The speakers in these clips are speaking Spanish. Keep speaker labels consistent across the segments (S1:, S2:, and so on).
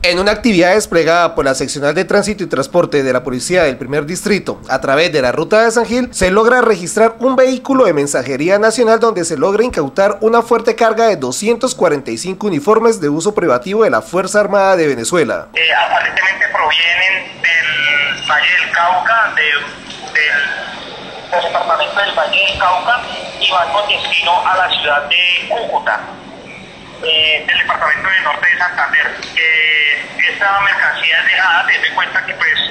S1: En una actividad desplegada por la Seccional de Tránsito y Transporte de la Policía del Primer Distrito a través de la Ruta de San Gil, se logra registrar un vehículo de mensajería nacional donde se logra incautar una fuerte carga de 245 uniformes de uso privativo de la Fuerza Armada de Venezuela.
S2: Aparentemente provienen del Valle del Cauca, del departamento del Valle del Cauca, y van con destino a la ciudad de Cúcuta, del departamento del norte de Santander. Esta mercancía es dejada, ten en cuenta que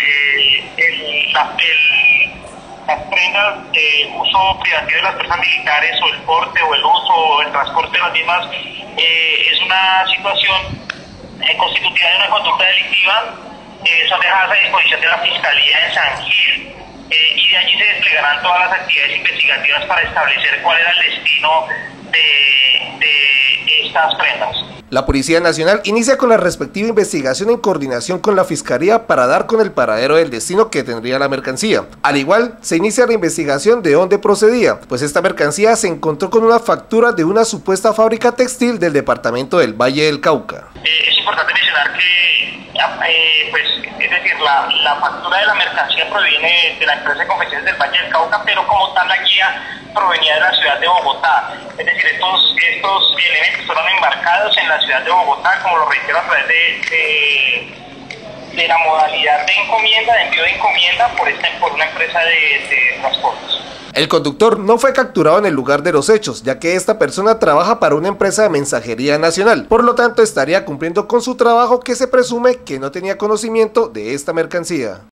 S2: las prendas de uso privativo de las fuerzas militares, o el porte o el uso o el transporte de las mismas, es una situación constitutiva de una conducta delictiva. Son dejadas a disposición de la Fiscalía en San Gil, y de allí se desplegarán todas las actividades investigativas para establecer cuál era el destino de estas prendas.
S1: La Policía Nacional inicia con la respectiva investigación en coordinación con la Fiscalía para dar con el paradero del destino que tendría la mercancía. Al igual, se inicia la investigación de dónde procedía, pues esta mercancía se encontró con una factura de una supuesta fábrica textil del departamento del Valle del Cauca.
S2: Es importante mencionar que la factura de la mercancía proviene de la empresa de confecciones del Valle del Cauca, pero como tal la guía provenía de la ciudad de Bogotá. Es decir, estos elementos fueron embarcados en la ciudad de Bogotá, como lo reitero, a través de la modalidad de encomienda, de envío de encomienda por una empresa de transportes.
S1: El conductor no fue capturado en el lugar de los hechos, ya que esta persona trabaja para una empresa de mensajería nacional. Por lo tanto, estaría cumpliendo con su trabajo, que se presume que no tenía conocimiento de esta mercancía.